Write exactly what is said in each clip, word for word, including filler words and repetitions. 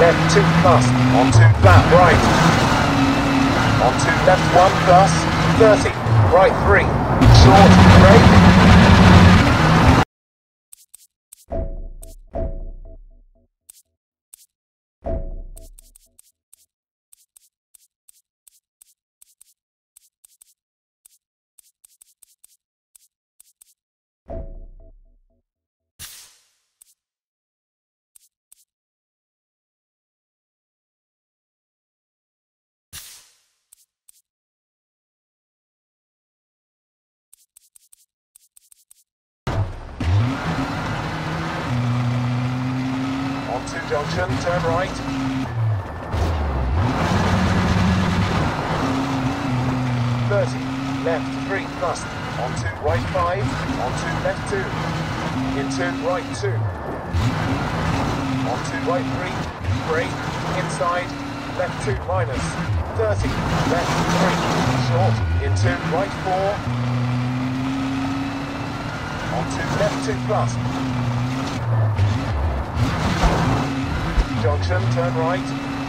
left two plus, onto flat right, onto left one plus, thirty, right three, short, brake. Onto junction, turn right. thirty, left three plus, onto right five, onto left two, into right two, onto right three, brake, inside, left two minus, thirty, left three, short, into right four, onto left two plus, junction, turn right,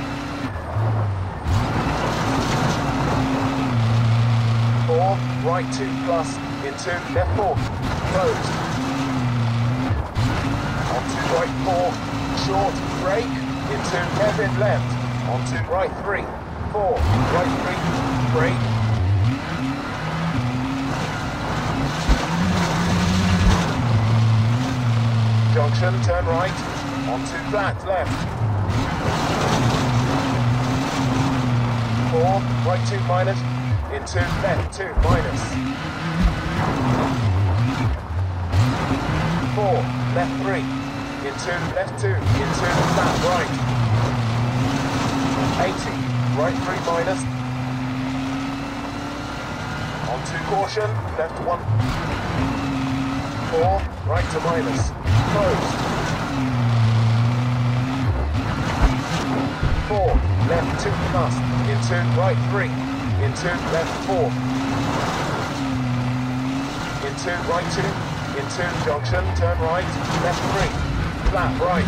four, right two plus, into left four, closed, onto right four, short, brake, into left in left, onto right three, four, right three, brake, junction, turn right, onto flat left, four, right two minus, into left two minus, four, left three, into left two, into flat right, eighty, right three minus, onto caution, left one, four, right to minus, closed, four, left two plus, into right three, into left four, into right two, into junction, turn right, left three, flat right,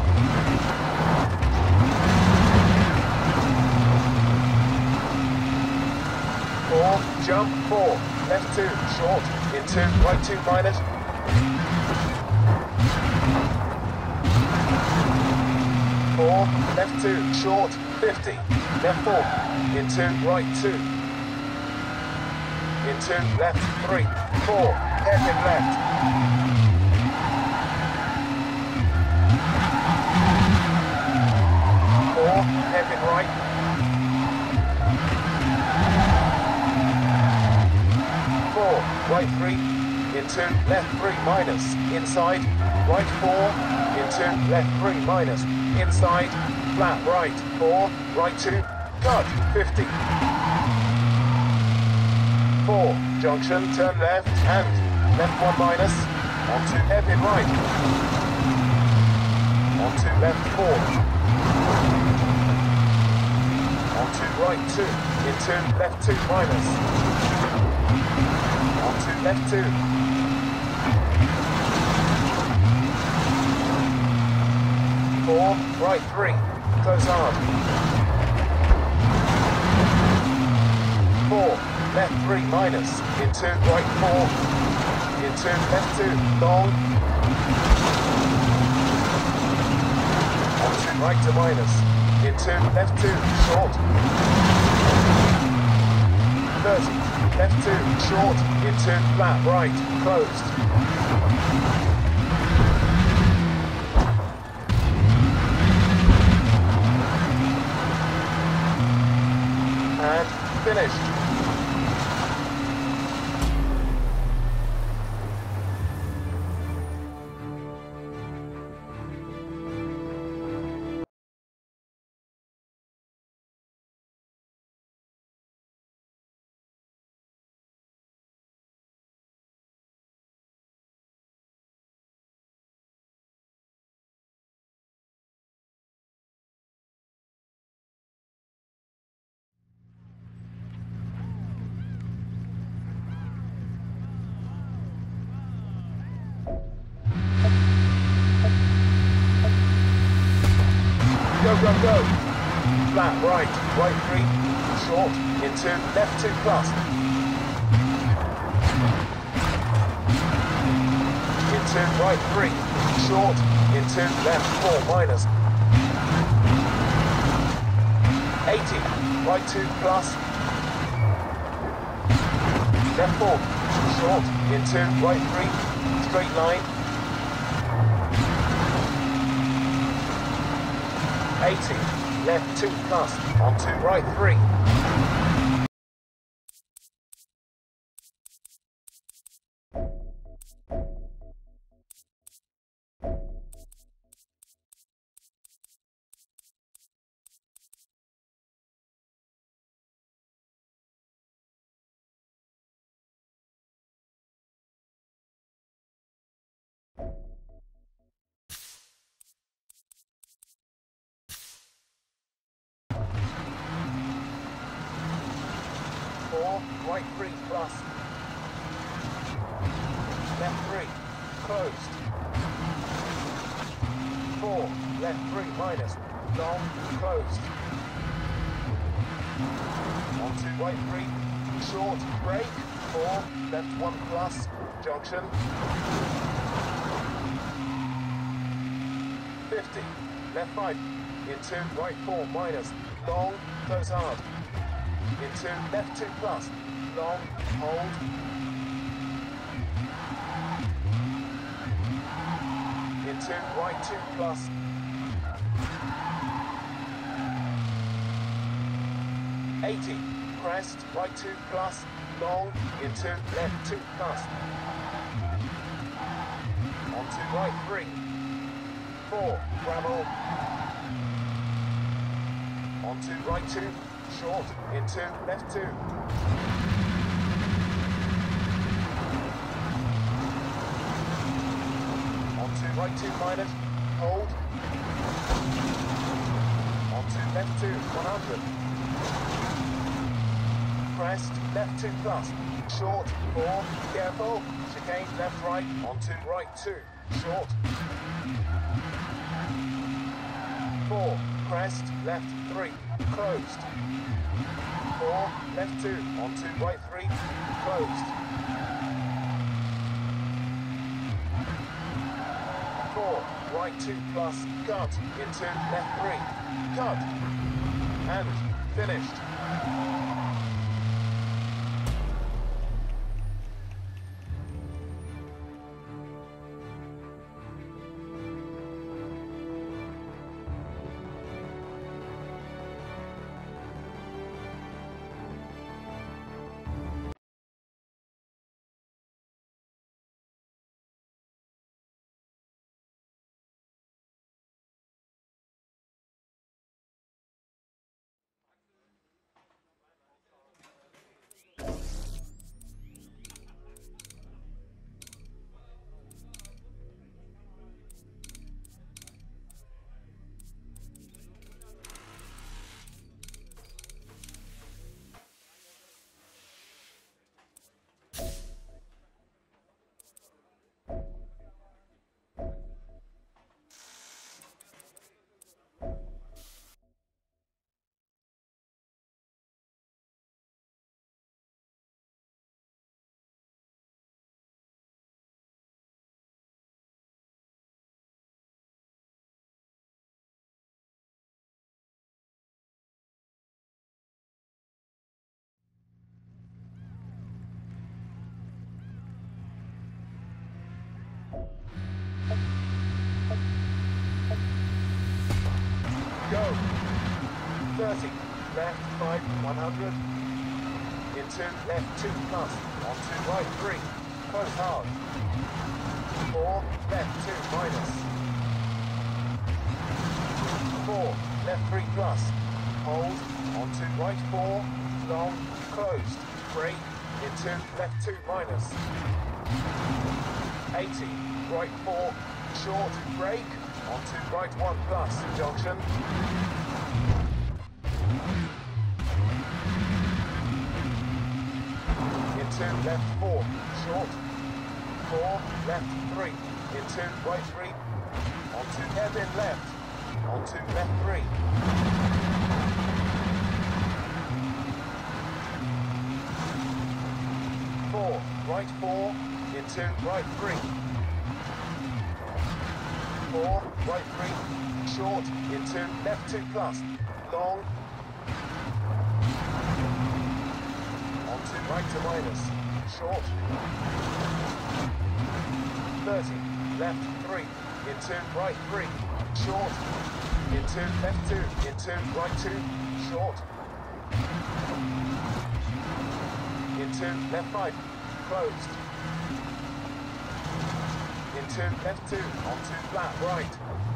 four, jump, four, left two, short, into right two minus, four, left two, short, fifty, left four, into right two, into left three, four, hairpin left, four, hairpin right, four, right three, into left three minus, inside, right four, into left three minus, inside, flat right, four, right two, cut, fifty. four, junction, turn left, and left one minus, onto hairpin right, onto left four, onto right two, into left two minus, onto left two, four, right three, close hard, four, left three minus, into right four, into left two, long, onto right to minus, into left two, short, thirty, left two, short, into flat right, closed, and finished. go, go. Flat right, right three, short, into left two plus. Into right three, short, into left four minus. eighty, right two plus. Left four, short, into right three, straight line. eighty, left two plus, onto right three. Four, right three plus. Left three, closed. Four, left three minus, long, closed. Onto right three, short, brake. Four, left one plus, junction. fifty, left five, into right four minus, long, close hard. Into left two plus, long, hold. Into right two plus. eighty, crest, right two plus, long, into left two plus. Onto right three. Four, gravel. Onto right two. Short, into left two. Onto right two minus, hold. Onto left two, one hundred. Crest, left two plus. Short, four, careful. Chicane, left right, onto right two. Short. Four, crest, left three, closed. Four, left two, onto right three, closed. Four, right two plus, cut, into left three, cut, and finished. Go. thirty, left five, one hundred. Into left two plus, onto right three, close hard. Four, left two minus. Four, left three plus, hold, onto right four, long, closed, brake, into left two minus. eighty, right four, short, brake, onto right one plus, junction. Into left four, short. Four, left three, into right three, onto hairpin left. onto left three. Four, right four, into right three. Four, right three, short, into left two plus, long, onto right to minus, short, thirty, left three, into right three, short, into left two, into right two, short, into left five, closed, into left two, onto flat right,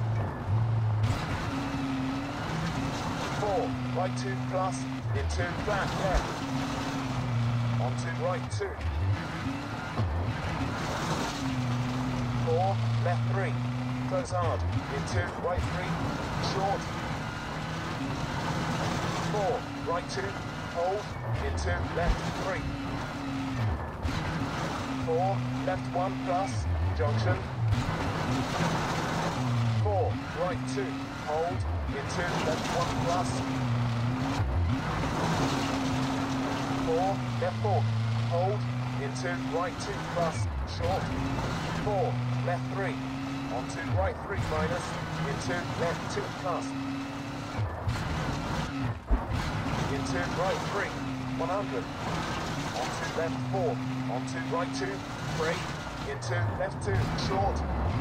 four, right two plus, into flat left, onto right two, four, left three, close hard, into right three, short, four, right two, hold, into left three, four, left one plus, junction, four, right two, hold, into left one plus, four, left four, hold, into right two plus, short, four, left three, onto right three minus, into left two plus, into right three, one hundred, onto left four, onto right two, brake, into left two, short,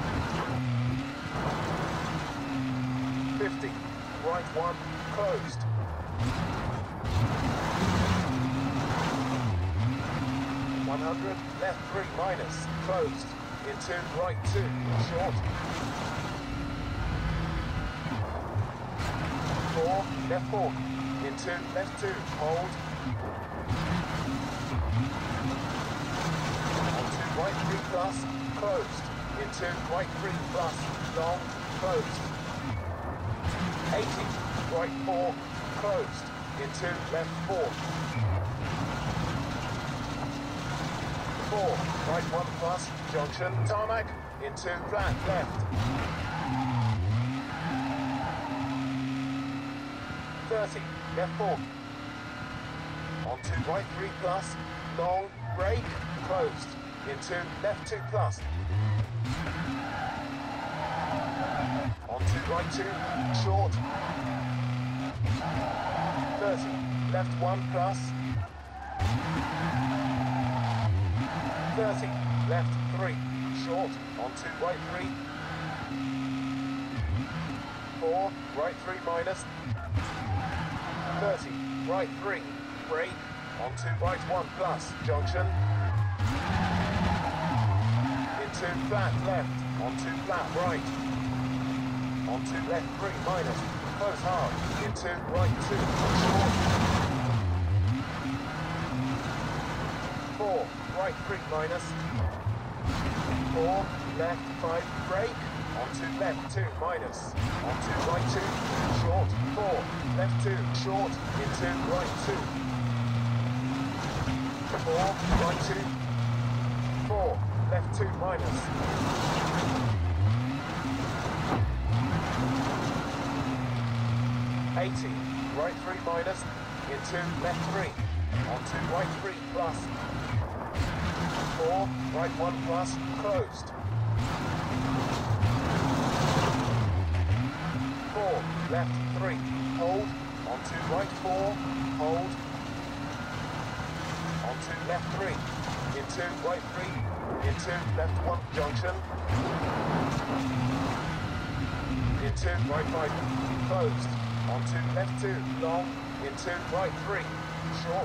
fifty, right one, closed, one hundred, left three minus, closed, into right two, short, four, left four, into left two, hold, onto right three plus, closed, into right three plus, long, closed, eighty, right four, closed, into left four, four, right one plus, junction, tarmac, into flat left, thirty, left four, onto right three plus, long, brake, closed, into left two plus, onto right two, short, thirty, left one plus, thirty, left three, short, onto right three, four, right three minus, thirty, right three, brake, onto right one plus, junction, into flat left, onto flat right, onto left three minus, close hard, into right two, short, four, right three minus, four, left five, brake, onto left two minus, onto right two, short, four, left two, short, into right two, four, right two, four, left two minus, eighty, right three minus, into left three, onto right three plus, four, right one plus, closed, four, left three, hold, onto right four, hold, onto left three, into right three, into left one, junction, into right five, closed, onto left two, long, into right three, short,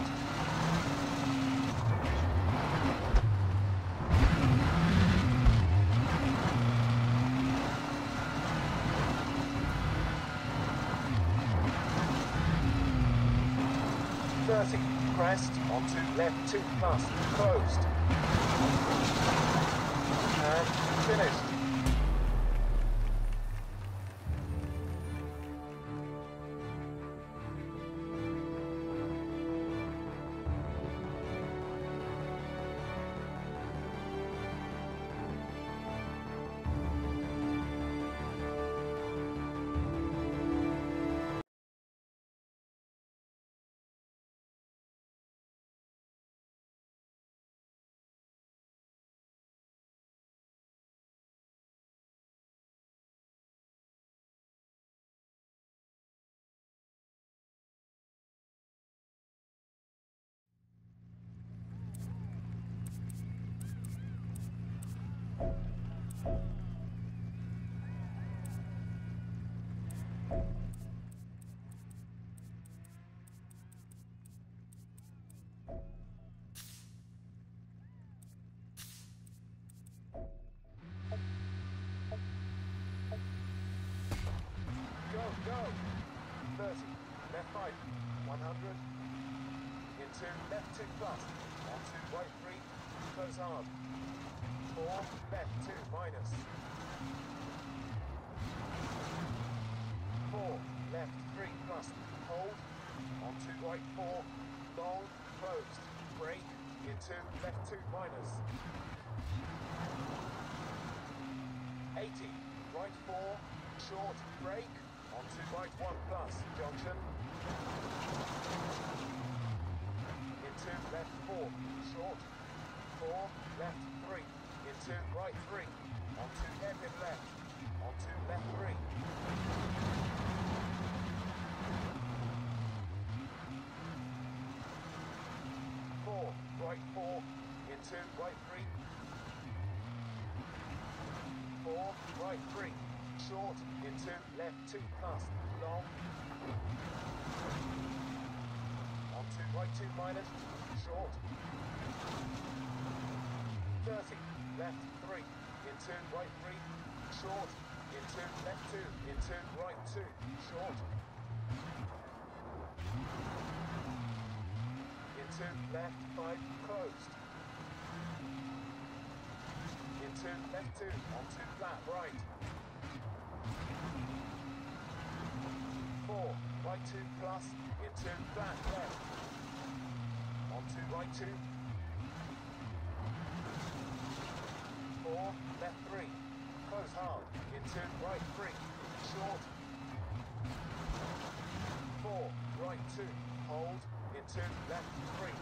thirty, crest, onto left two plus, closed, and finished. go. thirty, left five, one hundred. Into left two plus, onto right three, close hard. four, left two minus. four, left three plus, hold, onto right four, long, closed, brake, into left two minus. eighty, right four, short, brake, onto right one plus, junction. Into left four, short, four, left three, into right three, onto hairpin left, onto left three. Four, right four, into right three. Four, right three, short, into left two plus, long. Onto right two minus, short. thirty, left three, into right three, short, into left two, into right two, short. Into left five, closed. Into left two, onto flat right. four, right two plus, into flat left. Onto right two. four, left three, close hard, into right three, short. four, right two, hold, into left three.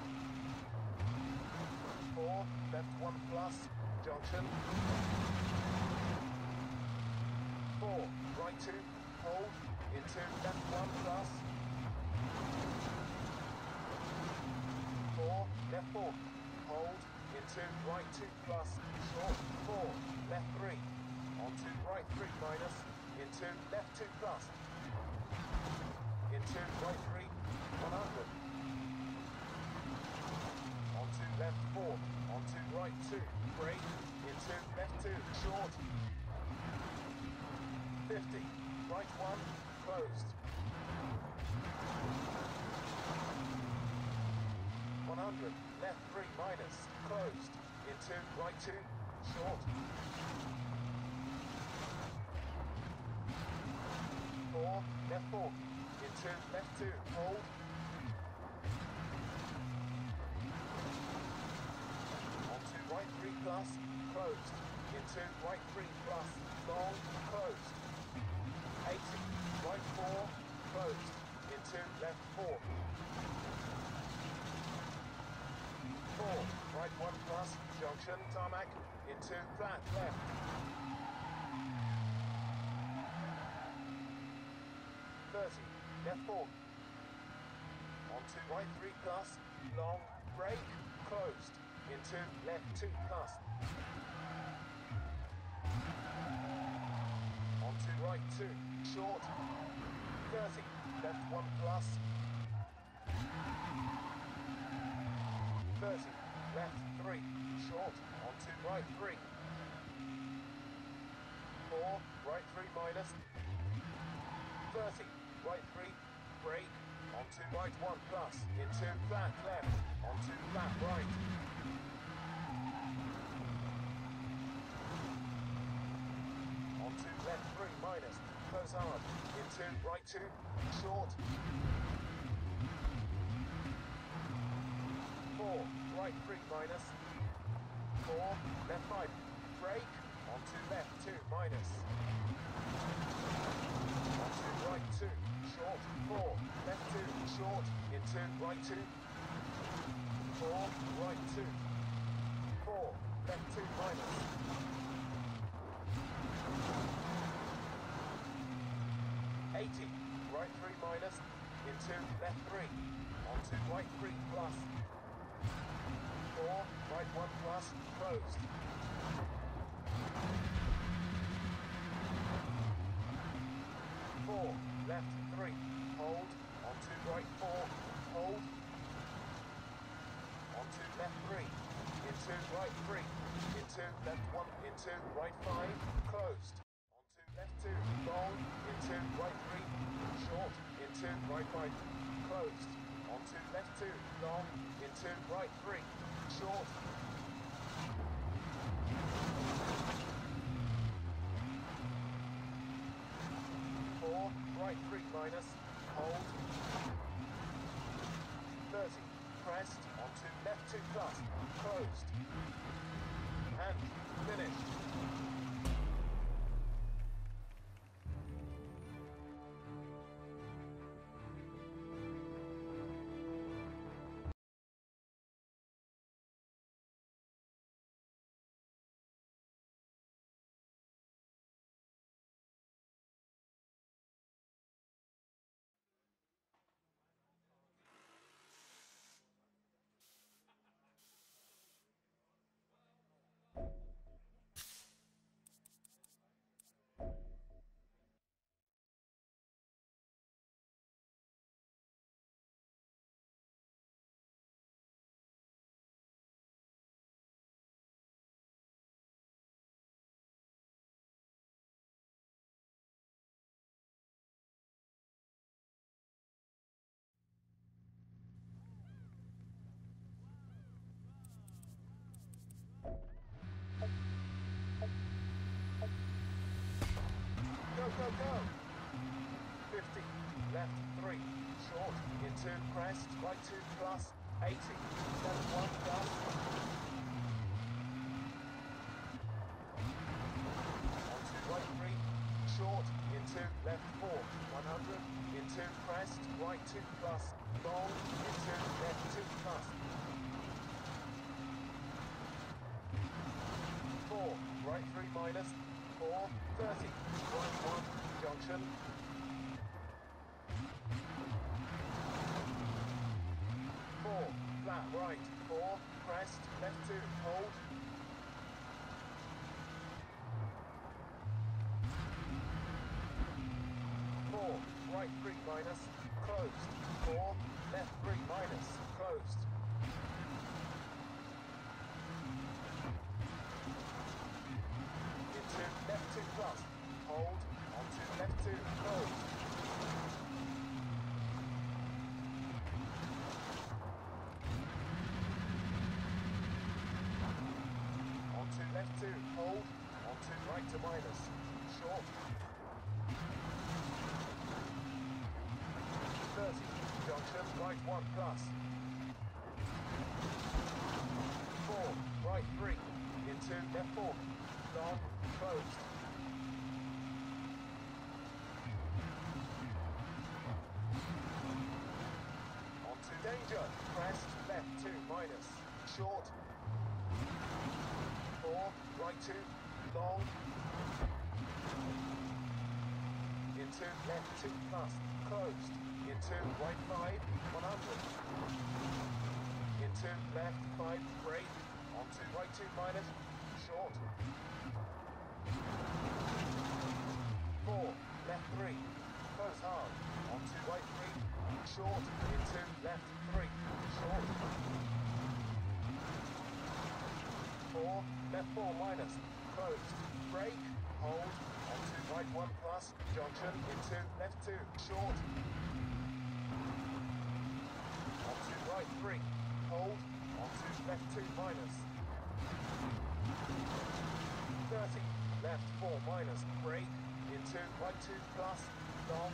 four, left one plus, junction. four, right two, hold, into left one plus. four, left four, hold, into right two plus, short, four, left three, onto right three minus, into left two plus, into right three, one hundred, onto left four, onto right two, brake, into left two, short, fifty, right one, closed, one hundred, left three minus, closed, into right two, short. four, left four, into left two, hold. Onto right three plus, closed, into right three plus, long, closed. eighty, right four, closed, into left four. four, right one plus, junction, tarmac, into flat left. thirty, left four. Onto right three plus, long, brake, closed, into left two plus. Onto right two, short, thirty, left one plus. thirty, left three, short, onto right three. four, right three minus. thirty, right three, brake, onto right one plus, into flat left, onto flat right. Onto left three minus, close hard, into right two, short. four, right three minus. four, left five, brake, onto left two minus. Onto right two, short, four, left two, short, into right two. four, right two. four, left two minus. eighty, right three minus, into left three, onto right three plus. four, right one plus, closed. four, left three, hold, onto right four, hold, onto left three, into right three, into left one, into right five, closed, onto left two, long, into into right three, short, into right five, closed, onto left two, long, into right three, short, four, right three minus, hold, thirty, crest, onto left two plus, closed, and finished. Go, go, go! fifty, left three, short, into crest, right two plus, eighty, left one plus, onto right three, short, into left four, one hundred, into crest, right two plus, long, into left two plus, four, right three minus, four, thirty, right one, junction, four, flat right, four, crest, left two, hold, four, right three minus, closed, four, left three minus, closed, into left two plus, hold, onto left two, closed, onto left two, hold, onto right to minus, short, thirty, junction, right one plus, four, right three, into left four, long, closed, onto danger, crest, left two minus, short, four, right two, long, into left two plus, closed, into right five, one hundred, into left five, brake, onto right two minus, short, four, left three, close hard, onto right three, short, into left three, short, four, left four minus, closed, brake, hold, onto right one plus, junction, into left two, short, onto right three, hold, onto left two minus, thirty, left four minus, brake, into right two plus, long,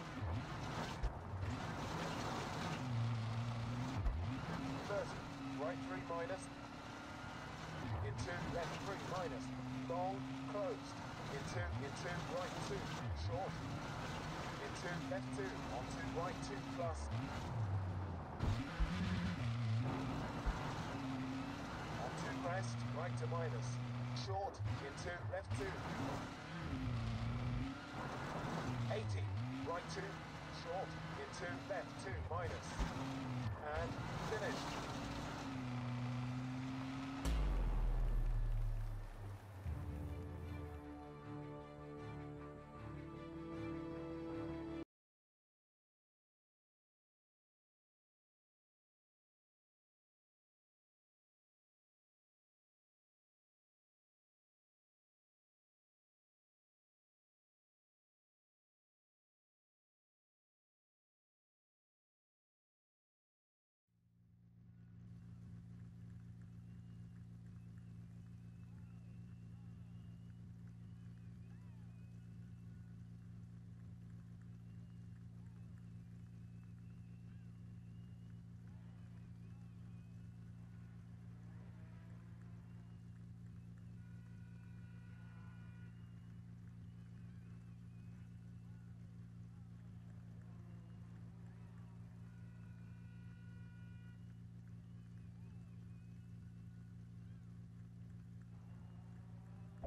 thirty, right three minus, into left three minus, long, closed, into, into right two, short, into left two, onto right two plus, onto crest, right to minus, short, into left two, eighty, right two, short, into left two minus, and finished.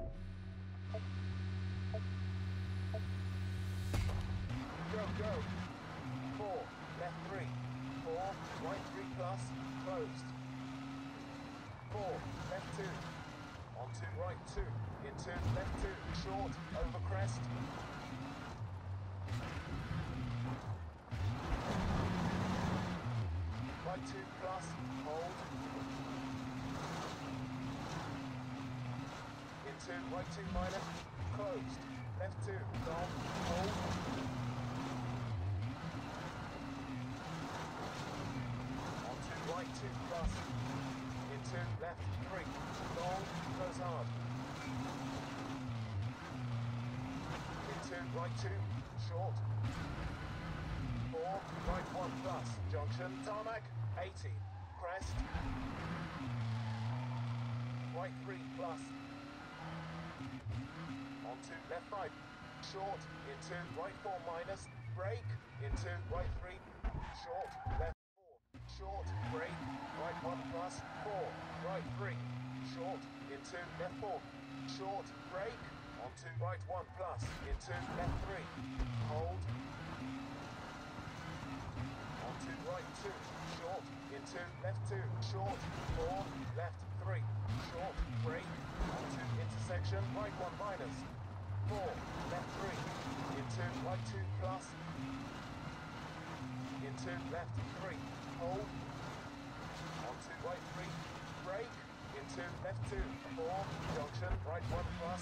Go, go. Four, left three. Four, right three plus, closed. Four, left two. Onto right two. Into left two. Short, over crest. Right two plus, hold. Into right two minus, closed. Left two, long, hold. Onto right two plus. Into left three, long, close hard. Into right two, short. Four, right one plus, junction, tarmac, eighty, crest. Right three plus. Onto left five, short, into right four minus, brake, into right three, short, left four, short, brake, right one plus, four, right three, short, into left four, short, brake, onto right one plus, into left three, hold, onto right two, short, into left two, short, four, left three, short, brake, onto intersection, right one minus, four, left three, into right two plus, into left three, hold, onto right three, brake, into left two, four, junction, right one plus,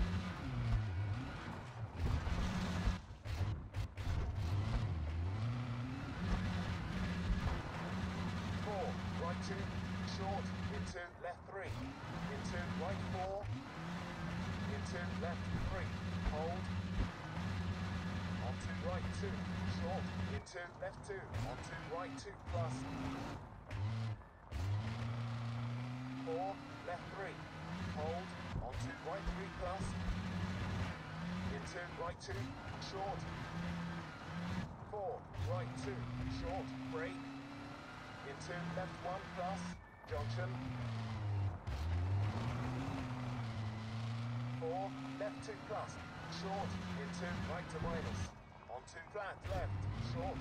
four, right two, short, into left three, into right four, into left three, hold, onto right two, short, into left two, onto right two plus, four, left three, hold, onto right three plus, into right two, short, four, right two, short, brake, into left one plus, junction, four, left two plus, short, into right to minus, onto flat left, short,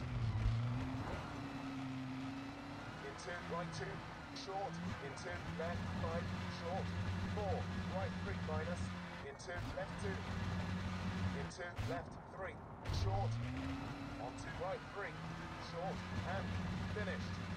into right two, short, into left five, short, four, right three minus, into left two, into left three, short, onto right three, short, and finished.